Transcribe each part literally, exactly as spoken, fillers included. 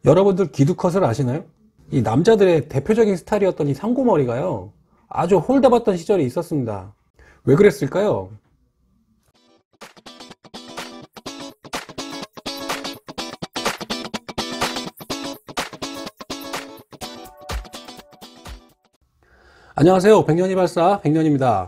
여러분들 귀두컷을 아시나요? 이 남자들의 대표적인 스타일이었던 이 상고머리가요, 아주 홀대받던 시절이 있었습니다. 왜 그랬을까요? 안녕하세요, 백년이 발사 백년입니다.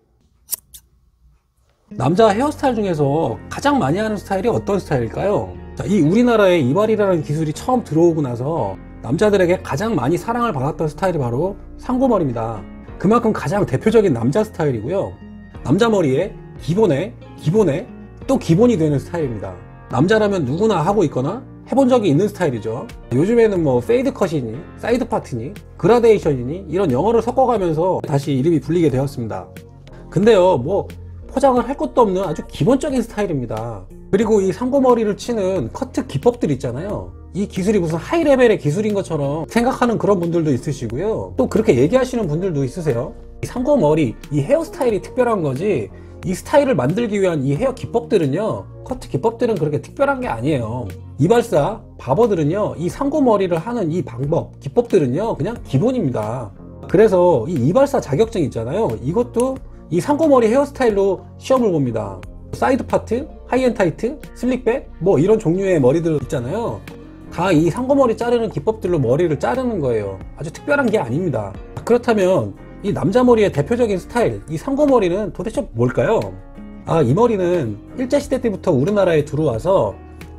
남자 헤어스타일 중에서 가장 많이 하는 스타일이 어떤 스타일일까요? 자, 이 우리나라에 이발이라는 기술이 처음 들어오고 나서 남자들에게 가장 많이 사랑을 받았던 스타일이 바로 상고머리입니다. 그만큼 가장 대표적인 남자 스타일이고요, 남자 머리에 기본에 기본에 또 기본이 되는 스타일입니다. 남자라면 누구나 하고 있거나 해본 적이 있는 스타일이죠. 요즘에는 뭐 페이드 컷이니 사이드 파트니 그라데이션이니 이런 영어를 섞어가면서 다시 이름이 불리게 되었습니다. 근데요, 뭐 포장을 할 것도 없는 아주 기본적인 스타일입니다. 그리고 이 상고머리를 치는 커트 기법들 있잖아요, 이 기술이 무슨 하이 레벨의 기술인 것처럼 생각하는 그런 분들도 있으시고요, 또 그렇게 얘기하시는 분들도 있으세요. 이 상고머리, 이 헤어스타일이 특별한 거지, 이 스타일을 만들기 위한 이 헤어 기법들은요, 커트 기법들은 그렇게 특별한 게 아니에요. 이발사, 바버들은요, 이 상고머리를 하는 이 방법, 기법들은요, 그냥 기본입니다. 그래서 이 이발사 자격증 있잖아요, 이것도 이 상고머리 헤어스타일로 시험을 봅니다. 사이드 파트, 하이앤 타이트, 슬릭백, 뭐 이런 종류의 머리들 있잖아요, 다 이 상고머리 자르는 기법들로 머리를 자르는 거예요. 아주 특별한 게 아닙니다. 그렇다면 이 남자 머리의 대표적인 스타일, 이 상고머리는 도대체 뭘까요? 아, 이 머리는 일제시대 때부터 우리나라에 들어와서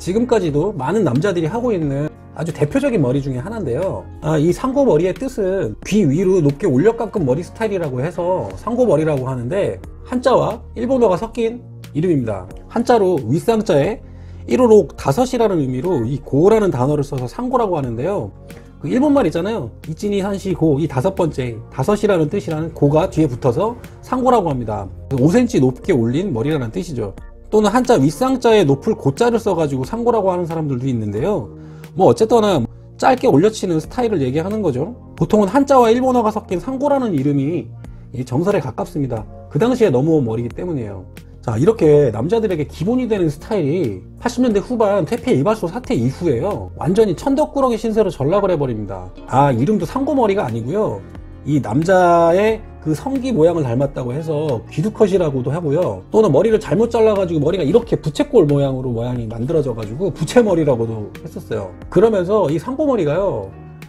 지금까지도 많은 남자들이 하고 있는 아주 대표적인 머리 중에 하나인데요, 아, 이 상고머리의 뜻은 귀 위로 높게 올려 깎은 머리 스타일이라고 해서 상고머리라고 하는데, 한자와 일본어가 섞인 이름입니다. 한자로 윗상자에 일호로 다섯이라는 의미로 이 고라는 단어를 써서 상고라고 하는데요, 그 일본말 있잖아요, 이찌니 산시 고, 이 다섯 번째 다섯이라는 뜻이라는 고가 뒤에 붙어서 상고라고 합니다. 오 센티미터 높게 올린 머리라는 뜻이죠. 또는 한자 윗상자에 높을 고자를 써가지고 상고라고 하는 사람들도 있는데요, 뭐 어쨌거나 짧게 올려치는 스타일을 얘기하는 거죠. 보통은 한자와 일본어가 섞인 상고라는 이름이 정설에 가깝습니다. 그 당시에 넘어온 머리이기 때문이에요. 자, 이렇게 남자들에게 기본이 되는 스타일이 팔십 년대 후반 퇴폐 이발소 사태 이후에요, 완전히 천덕꾸러기 신세로 전락을 해버립니다. 아, 이름도 상고머리가 아니고요, 이 남자의 그 성기 모양을 닮았다고 해서 귀두컷이라고도 하고요, 또는 머리를 잘못 잘라가지고 머리가 이렇게 부채꼴 모양으로 모양이 만들어져가지고 부채머리라고도 했었어요. 그러면서 이 상고머리가요,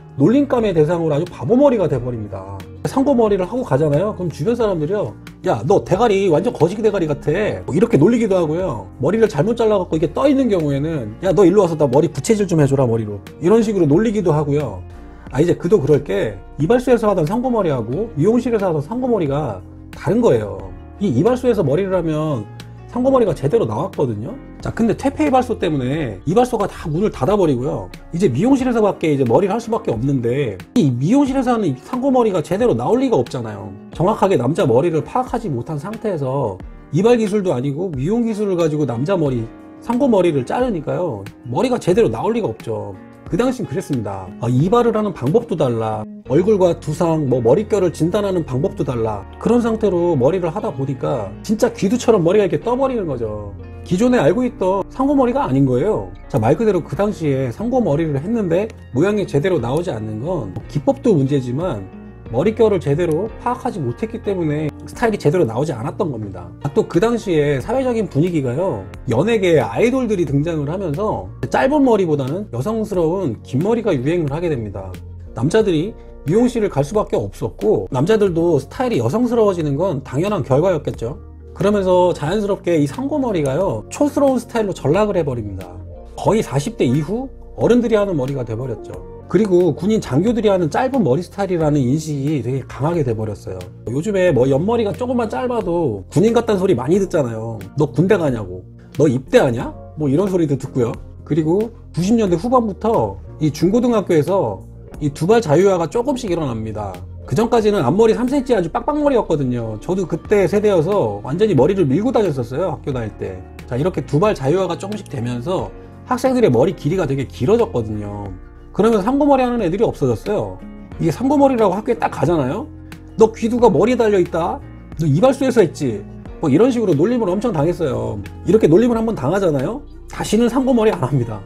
놀림감의 대상으로 아주 바보머리가 돼버립니다. 상고머리를 하고 가잖아요, 그럼 주변 사람들이요, 야, 너 대가리 완전 거시기 대가리 같아, 뭐 이렇게 놀리기도 하고요, 머리를 잘못 잘라갖고 이게 떠있는 경우에는 야, 너 일로 와서 나 머리 부채질 좀 해줘라 머리로, 이런 식으로 놀리기도 하고요. 아, 이제 그도 그럴 게 이발소에서 하던 상고머리하고 미용실에서 하던 상고머리가 다른 거예요. 이 이발소에서 머리를 하면 상고머리가 제대로 나왔거든요. 자, 근데 퇴폐 이발소 때문에 이발소가 다 문을 닫아버리고요, 이제 미용실에서밖에 이제 머리를 할 수밖에 없는데, 이 미용실에서 하는 상고머리가 제대로 나올 리가 없잖아요. 정확하게 남자 머리를 파악하지 못한 상태에서 이발 기술도 아니고 미용 기술을 가지고 남자 머리, 상고머리를 자르니까요, 머리가 제대로 나올 리가 없죠. 그 당시엔 그랬습니다. 아, 이발을 하는 방법도 달라, 얼굴과 두상, 뭐 머릿결을 진단하는 방법도 달라. 그런 상태로 머리를 하다 보니까 진짜 귀두처럼 머리가 이렇게 떠버리는 거죠. 기존에 알고 있던 상고머리가 아닌 거예요. 자, 말 그대로 그 당시에 상고머리를 했는데 모양이 제대로 나오지 않는 건 기법도 문제지만 머릿결을 제대로 파악하지 못했기 때문에 스타일이 제대로 나오지 않았던 겁니다. 또 그 당시에 사회적인 분위기가요, 연예계 아이돌들이 등장을 하면서 짧은 머리보다는 여성스러운 긴 머리가 유행을 하게 됩니다. 남자들이 미용실을 갈 수밖에 없었고, 남자들도 스타일이 여성스러워지는 건 당연한 결과였겠죠. 그러면서 자연스럽게 이 상고머리가요, 촌스러운 스타일로 전락을 해버립니다. 거의 사십 대 이후 어른들이 하는 머리가 돼버렸죠. 그리고 군인 장교들이 하는 짧은 머리 스타일이라는 인식이 되게 강하게 돼버렸어요. 요즘에 뭐 옆머리가 조금만 짧아도 군인 같다는 소리 많이 듣잖아요. 너 군대 가냐고, 너 입대하냐? 뭐 이런 소리도 듣고요. 그리고 구십 년대 후반부터 이 중고등학교에서 이 두발 자유화가 조금씩 일어납니다. 그 전까지는 앞머리 삼 센티미터 아주 빡빡머리였거든요. 저도 그때 세대여서 완전히 머리를 밀고 다녔었어요, 학교 다닐 때. 자, 이렇게 두발 자유화가 조금씩 되면서 학생들의 머리 길이가 되게 길어졌거든요. 그러면서 상고머리 하는 애들이 없어졌어요. 이게 상고머리라고 학교에 딱 가잖아요, 너 귀두가 머리에 달려있다, 너 이발소에서 했지, 뭐 이런 식으로 놀림을 엄청 당했어요. 이렇게 놀림을 한번 당하잖아요, 다시는 상고머리 안 합니다.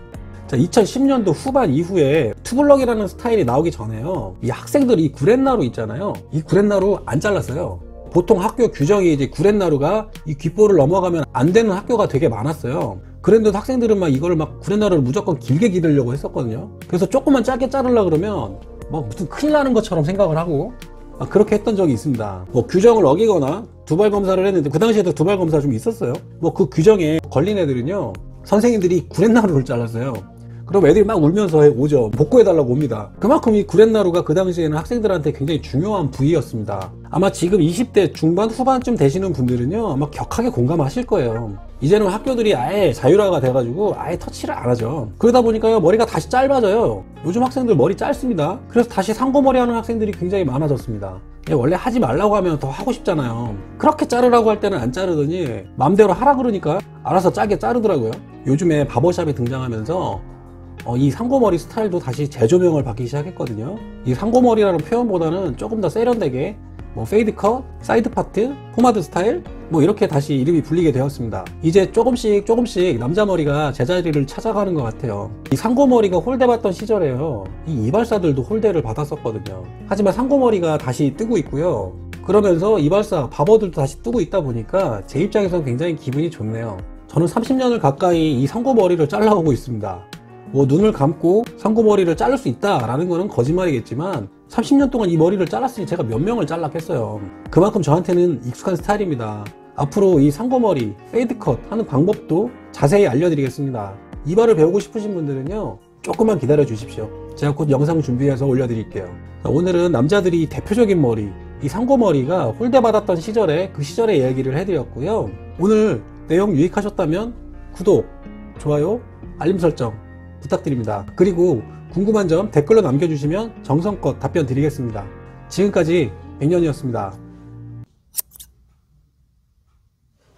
자, 이천십 년도 후반 이후에 투블럭이라는 스타일이 나오기 전에요, 이 학생들이 이 구렛나루 있잖아요, 이 구렛나루 안 잘랐어요. 보통 학교 규정이 이제 구렛나루가 이 귓볼을 넘어가면 안 되는 학교가 되게 많았어요. 그런데 학생들은 막 이걸 막 구렛나루를 무조건 길게 기르려고 했었거든요. 그래서 조금만 짧게 자르려고 그러면 뭐 무슨 큰일 나는 것처럼 생각을 하고 그렇게 했던 적이 있습니다. 뭐 규정을 어기거나 두발 검사를 했는데, 그 당시에도 두발 검사 좀 있었어요. 뭐 그 규정에 걸린 애들은요, 선생님들이 구렛나루를 잘랐어요. 그럼 애들이 막 울면서 오죠. 복구해달라고 옵니다. 그만큼 이 구렛나루가 그 당시에는 학생들한테 굉장히 중요한 부위였습니다. 아마 지금 이십 대 중반 후반쯤 되시는 분들은요, 아마 격하게 공감하실 거예요. 이제는 학교들이 아예 자율화가 돼가지고 아예 터치를 안 하죠. 그러다 보니까요, 머리가 다시 짧아져요. 요즘 학생들 머리 짧습니다. 그래서 다시 상고머리 하는 학생들이 굉장히 많아졌습니다. 원래 하지 말라고 하면 더 하고 싶잖아요. 그렇게 자르라고 할 때는 안 자르더니 맘대로 하라 그러니까 알아서 짜게 자르더라고요. 요즘에 바버샵이 등장하면서 어, 이 상고머리 스타일도 다시 재조명을 받기 시작했거든요. 이 상고머리라는 표현보다는 조금 더 세련되게 뭐 페이드 컷, 사이드 파트, 포마드 스타일 뭐 이렇게 다시 이름이 불리게 되었습니다. 이제 조금씩 조금씩 남자 머리가 제자리를 찾아가는 것 같아요. 이 상고머리가 홀대받던 시절에요, 이 이발사들도 홀대를 받았었거든요. 하지만 상고머리가 다시 뜨고 있고요. 그러면서 이발사, 바버들도 다시 뜨고 있다 보니까 제 입장에서는 굉장히 기분이 좋네요. 저는 삼십 년을 가까이 이 상고머리를 잘라오고 있습니다. 뭐 눈을 감고 상고머리를 자를 수 있다라는 거는 거짓말이겠지만 삼십 년 동안 이 머리를 잘랐으니 제가 몇 명을 잘랐겠어요. 그만큼 저한테는 익숙한 스타일입니다. 앞으로 이 상고머리, 페이드컷 하는 방법도 자세히 알려드리겠습니다. 이발을 배우고 싶으신 분들은요, 조금만 기다려 주십시오. 제가 곧 영상 준비해서 올려드릴게요. 자, 오늘은 남자들이 대표적인 머리, 이 상고머리가 홀대받았던 시절에 그 시절의 이야기를 해드렸고요. 오늘 내용 유익하셨다면 구독, 좋아요, 알림 설정 부탁드립니다. 그리고 궁금한 점 댓글로 남겨주시면 정성껏 답변 드리겠습니다. 지금까지 백년이었습니다.